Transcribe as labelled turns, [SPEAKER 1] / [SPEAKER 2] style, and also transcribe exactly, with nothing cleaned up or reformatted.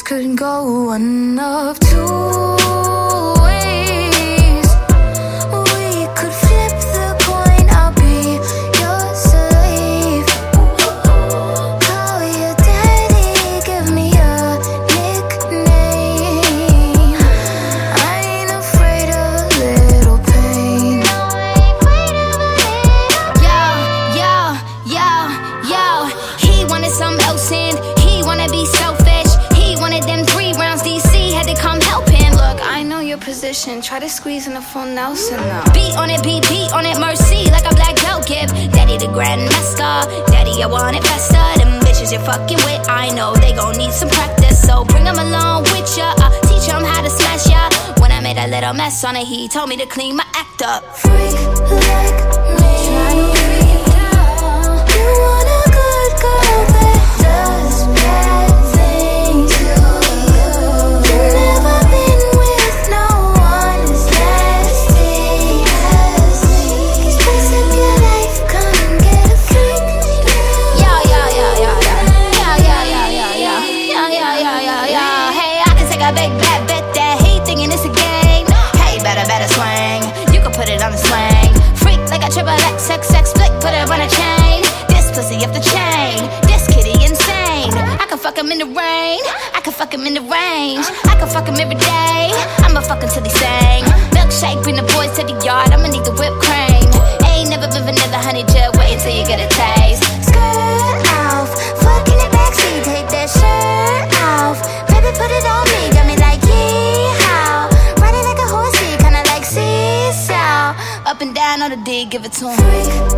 [SPEAKER 1] could go one of two ways. We could flip the coin, I'll be your slave. Call your daddy, give me a nickname. I ain't afraid of little pain.
[SPEAKER 2] Yo, yo, yo, yo. He wanted something else and he wanna be selfish. He wanted them three rounds, D C had to come help him.
[SPEAKER 1] Look, I know your position, try to squeeze in a full Nelson now.
[SPEAKER 2] Beat on it, beat, beat on it, mercy, like a black belt give. Daddy the grandmaster, daddy I want it faster. Them bitches you're fucking with, I know they gon' need some practice. So bring them along with ya, uh, teach them how to smash ya. When I made a little mess on it, he told me to clean my act up.
[SPEAKER 1] Freak like me, you want a good girl that does bad things. You've never been with no one as nasty as me. Spice up your life, come and get a freak.
[SPEAKER 2] Yo, yo, yo, yo, yo. Yo, yo, yo, yo, yo. Yo, yo, yo, yo, yo. Hey, I can take a big bad bet that he thinking it's a game. Hey, better, better swing. You can put it on the swing. Freak like a triple X, X, X, flick, put it on a chain. This pussy off the chain. This kitty insane. I can fuck him in the rain. I can fuck him in the range. I can fuck him every day. I'ma fuck him till he sing. Milkshake, bring the boys to the yard. I'ma need the whipped cream. Ain't never been vanilla, honey, just wait until you get a taste.
[SPEAKER 1] Skirt off, fucking the backseat, take that shirt off. Baby, put it on me, got me like yeehaw. Riding like a horsey, kinda like seesaw.
[SPEAKER 2] Up and down on the D, give it to him.
[SPEAKER 1] Freak